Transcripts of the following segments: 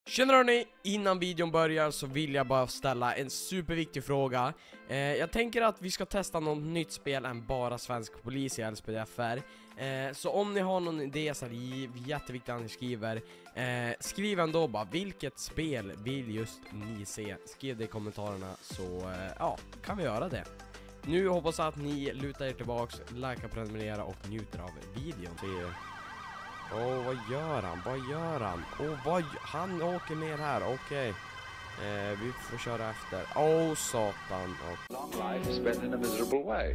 Tjena hörni, innan videon börjar så vill jag bara ställa en superviktig fråga. Jag tänker att vi ska testa något nytt spel än bara svensk polis i LSPDFR. Så om ni har någon idé så är det jätteviktigt att ni skriver. Skriv ändå bara, vilket spel vill just ni se? Skriv det i kommentarerna så ja, kan vi göra det. Nu hoppas jag att ni lutar er tillbaks, likea, prenumerera och njuter av videon. Vad gör han? Vad gör han? Han åker ner här, okej. Vi får köra efter. Satan. Long life spent in a miserable way.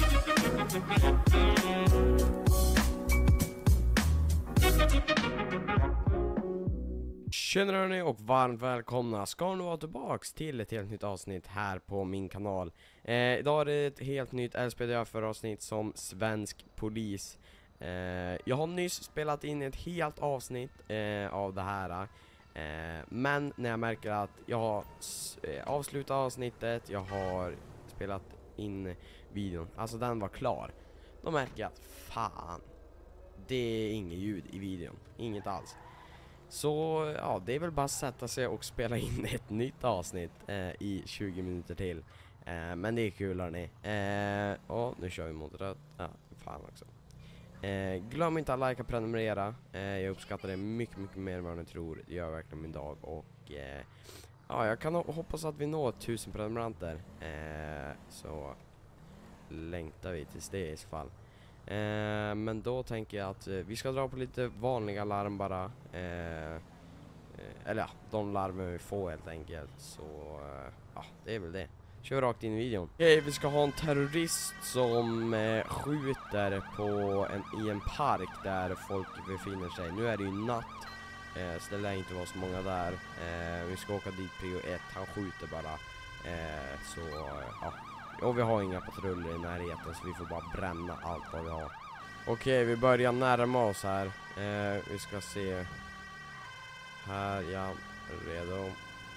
Tjena hörni och varmt välkomna. Ska nu vara tillbaks till ett helt nytt avsnitt här på min kanal. Idag är det ett helt nytt LSPDFR-avsnitt som svensk polis. Jag har nyss spelat in ett helt avsnitt av det här. Men när jag märker att jag har avslutat avsnittet, jag har spelat in videon, alltså den var klar, då märker jag att fan, det är inget ljud i videon, inget alls. Så ja, det är väl bara att sätta sig och spela in ett nytt avsnitt i 20 minuter till. Men det är kul hörni. Och nu kör vi mot rött. Ja, fan också. Glöm inte att likea och prenumerera. Jag uppskattar det mycket mer än vad ni tror. Det gör verkligen min dag. Och ja, jag kan hoppas att vi når 1000 prenumeranter. Så längtar vi tills det i så fall. Men då tänker jag att vi ska dra på lite vanliga larm bara. Eller ja, de larmen vi får helt enkelt. Så ja, det är väl det. Kör rakt in i videon. Okej, vi ska ha en terrorist som skjuter på i en park där folk befinner sig. Nu är det ju natt, så det lär inte vara så många där. Vi ska åka dit prio 1, han skjuter bara. Så ja, och vi har inga patruller i närheten så vi får bara bränna allt vad vi har. Okej, vi börjar närma oss här. Vi ska se. Här, ja, redo.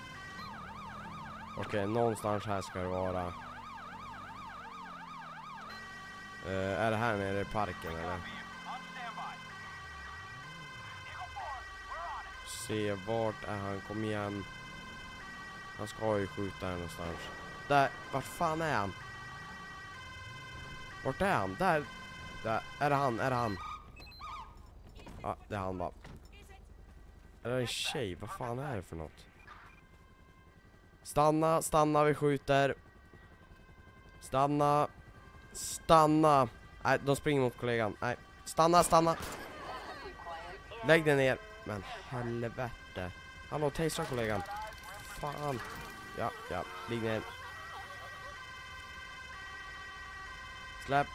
Okej, någonstans här ska det vara. Är det här nere i parken eller? Se, vart är han? Kom igen. Han ska ju skjuta här någonstans. Där, vart fan är han? Vart är han? Där. Är det han? Ja, det är han bara. Är det en tjej? Vad fan är det för något? Stanna, vi skjuter. Stanna. Nej, de springer mot kollegan. Nej, stanna. Lägg den ner. Men helvete. Hallå, tasera kollegan. Fan. Ja, ligg ner. Släpp.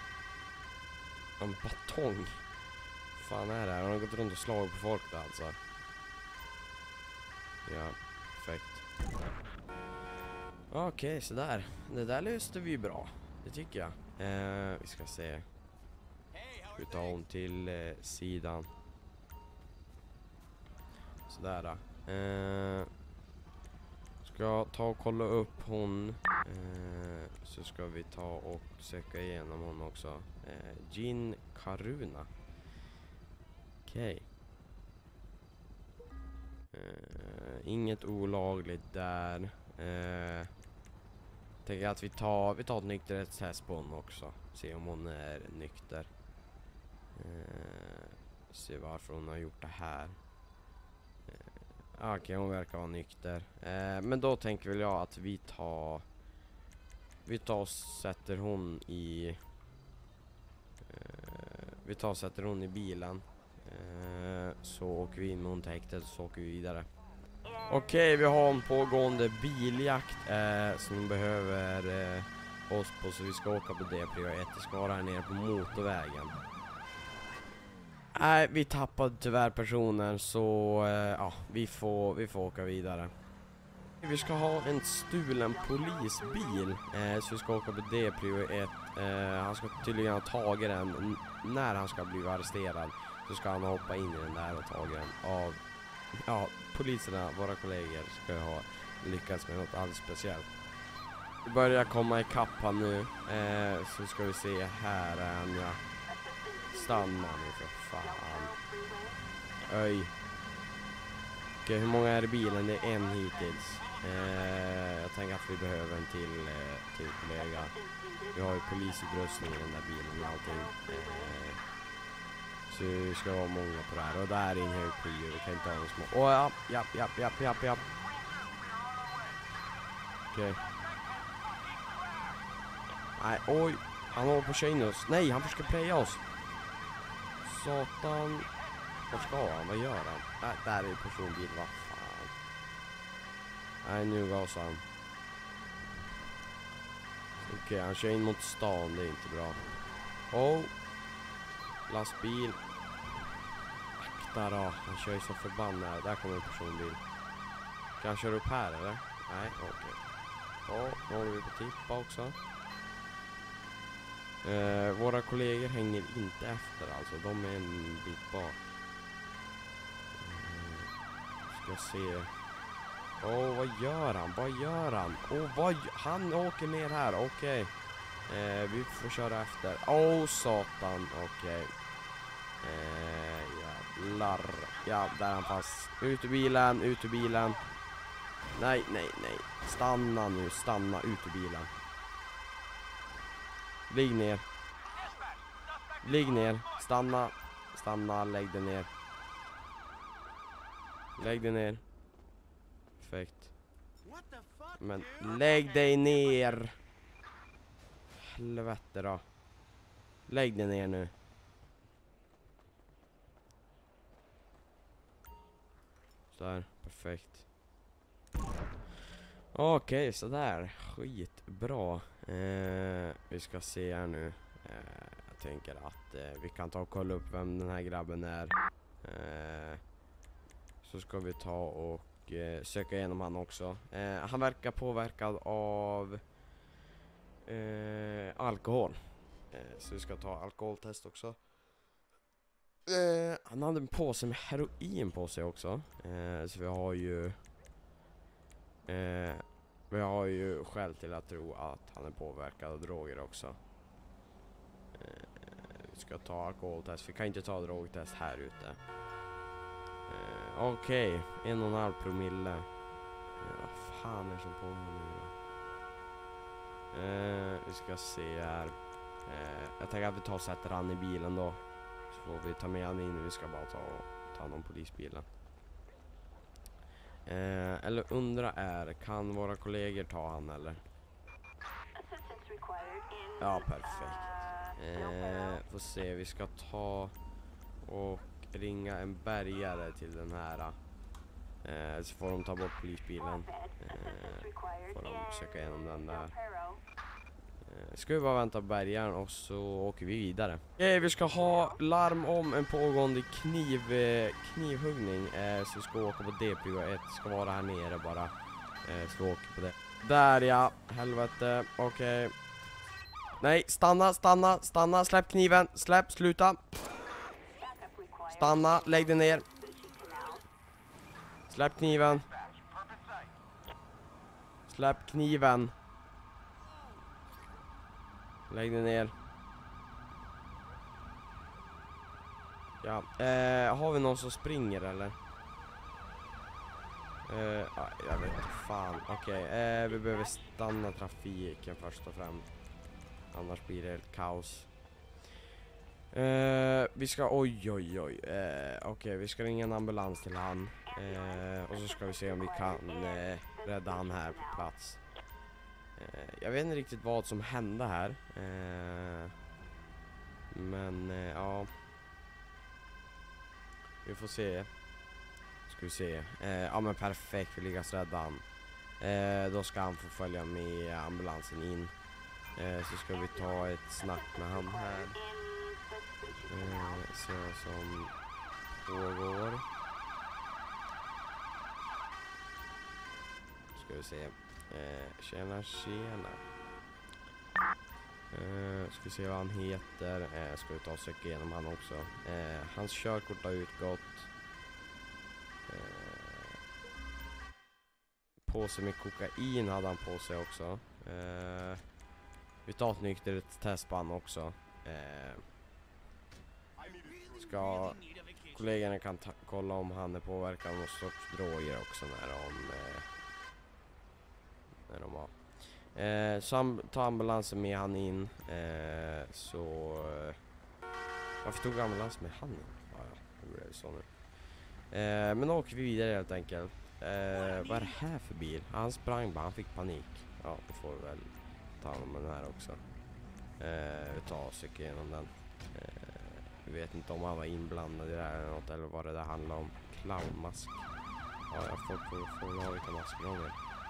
En batong. Fan är det här? Han har gått runt och slagit på folk där alltså. Ja, perfekt. Okej, så där. Det där löste vi bra. Det tycker jag. Vi ska se. Vi tar hon till sidan. Sådär. Ska ta och kolla upp hon. Så ska vi ta och söka igenom hon också. Jin Karuna. Okej. Inget olagligt där. Tänker att vi tar ett nykterhetstest på hon också. Se om hon är nykter. Se varför hon har gjort det här. Okej, hon verkar vara nykter. Men då tänker väl jag att vi tar och sätter hon i sätter hon i bilen. Så åker vi in med hon till häktet och så åker vi vidare. Okej, vi har en pågående biljakt som de behöver oss på, så vi ska åka på det prio 1. Det ska vara här nere på motorvägen. Nej, vi tappade tyvärr personen, så ja, vi får åka vidare. Vi ska ha en stulen polisbil, så vi ska åka på det prio 1. Han ska tydligen ha tagit den när han ska bli arresterad. Så ska han hoppa in i den där och tagit den av, ja, poliserna, våra kollegor, ska ha lyckats med något alldeles speciellt. Vi börjar komma i kapp här nu. Så ska vi se, här är han, ja. Stanna nu för fan. Öj. Okej, hur många är i bilen? Det är en hittills. Jag tänker att vi behöver en till kollega. Vi har ju polisutrustning i den där bilen och allting. Så det ska vara många på det här. Och där är en hög prio. Vi kan inte ha någon små. Åh ja. Okej. Nej, oj. Han håller på att köra in oss. Nej, han försöker preja oss. Satan. Var ska han? Vad gör han? Nej, där är en personbil. Vad fan. Nej, nu gasar han. Okej, han kör in mot stan. Det är inte bra. Oh. Lastbil. Akta då. Han kör ju så förbannad. Där kommer en personbil. Kan han köra upp här eller? Nej, okej. Ja, nu håller vi på tippa också. Våra kollegor hänger inte efter alltså. De är en bit bak. Ska se. Vad gör han? Han åker ner här. Okej. Vi får köra efter. Satan. Okej. Jävlar. Ja, där är han fast. Ut ur bilen. Nej. Stanna nu. Ut ur bilen. Ligg ner. Stanna. Lägg dig ner. Perfekt. Men lägg dig ner. Helvete då. Lägg dig ner nu. Så där, perfekt. Okej, så där. Skitbra. Vi ska se här nu. Jag tänker att vi kan ta och kolla upp vem den här grabben är. Så ska vi ta och söka igenom han också. Han verkar påverkad av alkohol. Så vi ska ta alkoholtest också. Han hade en påse med heroin på sig också. Så vi har ju skäl till att tro att han är påverkad av droger också. Vi ska ta alkoholtest. Vi kan inte ta drogtest här ute. Okej, 1,5 promille. Vad fan är det som pågår nu då? Vi ska se här. Jag tänker att vi tar och sätter han i bilen då. Så får vi ta med han in. Vi ska bara ta någon polisbilen. Eller undra kan våra kollegor ta han eller? Ja, perfekt. Får se, vi ska ta och ringa en bärgare till den här. Så får de ta bort polisbilen. Får de söka igenom den där. Ska vi bara vänta på bärgaren och så åker vi vidare. Vi ska ha larm om en pågående knivhuggning. Så vi ska åka på D-prio 1. Ska vara här nere bara. Så vi åker på det. Där ja, helvete. Okej. Nej, stanna. Släpp kniven. Sluta. Stanna, lägg dig ner. Släpp kniven. Lägg dig ner. Ja, har vi någon som springer eller? Jag vet inte fan. Okej, vi behöver stanna trafiken först och främst. Annars blir det helt kaos. Vi ska, okej, vi ska ringa en ambulans till han. Och så ska vi se om vi kan rädda han här på plats. Jag vet inte riktigt vad som hände här. Men ja. Vi får se. Ska vi se. Ja men perfekt, vi lyckas rädda han. Då ska han få följa med ambulansen in. Så ska vi ta ett snack med han här. Se vad som pågår. Ska vi se. Tjena. Ska vi se vad han heter. Ska vi ta och söka igenom han också. Hans körkort har utgått. Påse med kokain hade han på sig också. Vi tar ett nykterhetstest på han också. Ska kollegorna kan kolla om han är påverkad av någon sorts droger också när de har. Så tar ambulansen med han in. Varför tog ambulansen med han in? Ja, det blev så nu. Men då åker vi vidare helt enkelt. Vad är det här för bil? Han sprang bara, han fick panik. Ja, då får vi väl ta honom med den här också. Vi tar oss igenom den. Vi vet inte om han var inblandad i det här eller något, eller vad det där handlar om. Clownmask. Ja, jag får ha lite masker om det.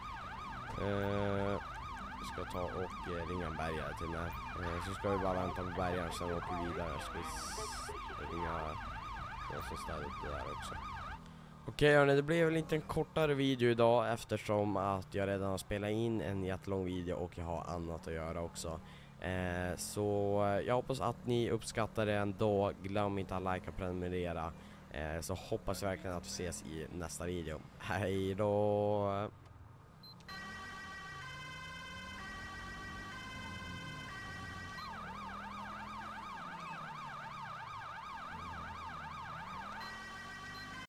Vi ska ta och ringa en bärgare till den här. Så ska vi bara vänta på bärgaren, sen åker vi vidare. Ska vi ringa någon som ställer upp det där också. Okej hörni, det blev väl inte en kortare video idag eftersom att jag redan har spelat in en jättelång video och jag har annat att göra också. Så jag hoppas att ni uppskattar det ändå. Glöm inte att like och prenumerera. Så hoppas jag verkligen att vi ses i nästa video. Hej då!